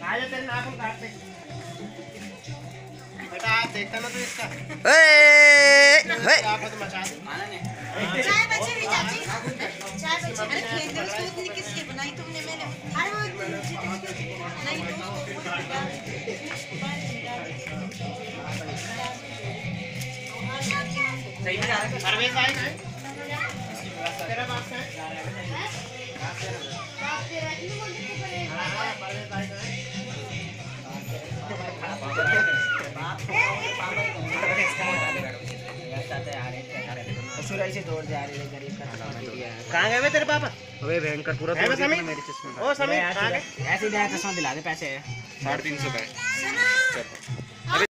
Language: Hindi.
आजा तेरे नाखून काटते बेटा। आप देखता ना तो इसका आप तो मचा दो। चाय बची भी चाची, चाय बची। अरे खेल दे उसको, इतनी किसकी बनाई तुमने? मैंने अरे वो नहीं सही में परवेश भाई है तेरा बाप है। हां परवेश भाई है। से दौड़ जा रही है गरीब का। कहाँ गए वे तेरे पापा? अबे भयंकर पूरा है बस हमें मेरे चश्मे। ओ समय कहाँ गए? ऐसे ही चश्मा दिला दे, पैसे 350 का है।